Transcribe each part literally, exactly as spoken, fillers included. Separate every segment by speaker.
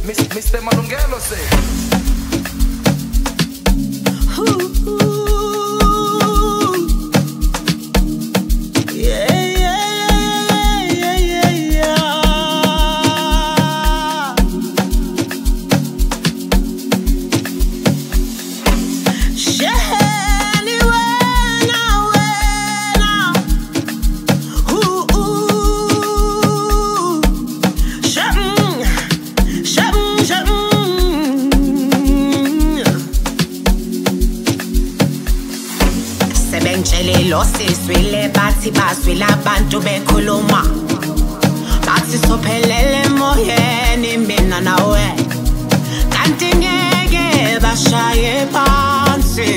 Speaker 1: mister Malungelo say.
Speaker 2: Siswile bathi baswile abantu bekhuluma bathi sophelele emoyeni mina nawe kanti ngeke bashaye phansi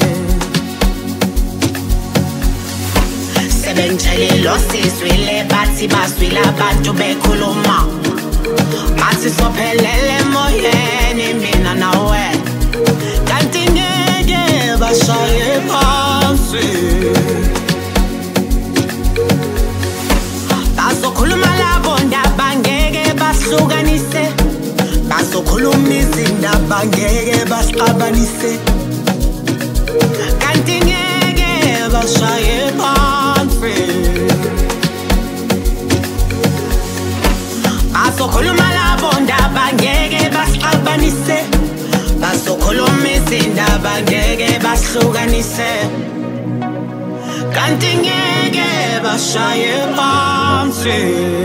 Speaker 2: sebengitshele lo siswile bathi baswile abantu bekhuluma bathi sophelele emoyeni mina nawe kanti ngeke bashaye phansi bazokhuluma labo ndaba ngeke basihlukanise bazokhuluma izindaba ngeke basixabanise kanti ngeke bashaye phansi bazokhuluma labo ndaba ngeke basixabanise bazokhuluma izindaba ngeke basihlukanise kanti ngeke bashaye phansi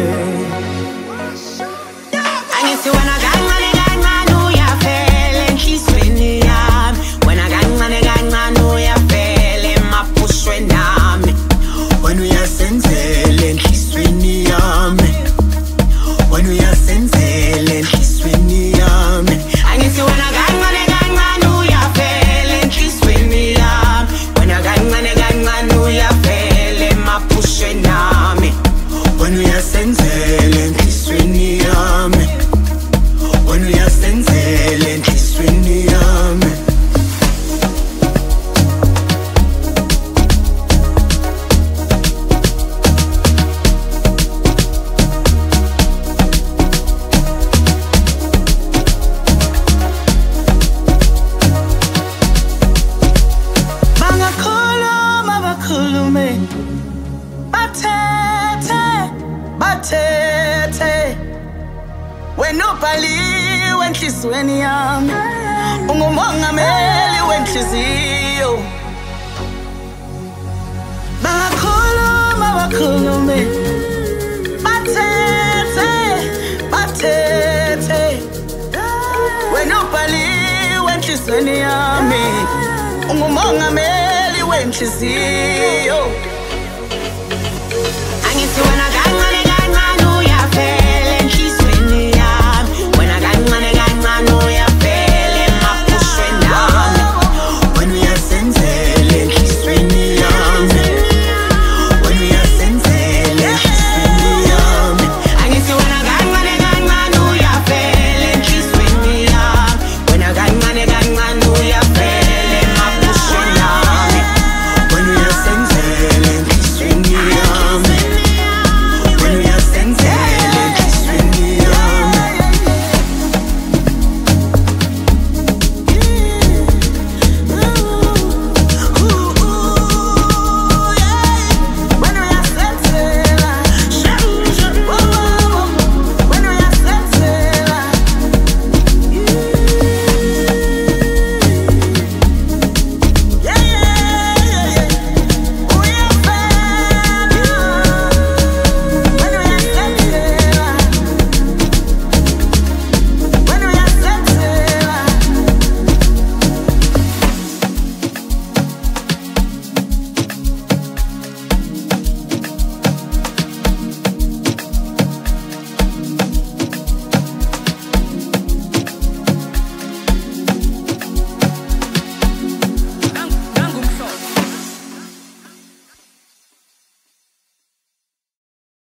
Speaker 2: angithi wena kancane kancane uyafela enhlizweni yami wena kancane kancane uyafela emaphushweni nami wena uyasenzela enhlizweni yami wena uyasenzela enhlizweni yami angithi wena kancane kancane uyafela enhlizweni yami wena kancane kancane uyafela emaphushweni nami wena uyasenzela enhlizweni yami wena uyasenzela enhlizweni yami bangakhuluma bakhulume bathethe bathethe wena ubhaliwe enhlizweni yami ungumongameli wenhliziyo bangakhuluma bakhulume bathethe bathethe wena ubhaliwe enhlizweni yami ungumongameli wenhliziyo angithi wena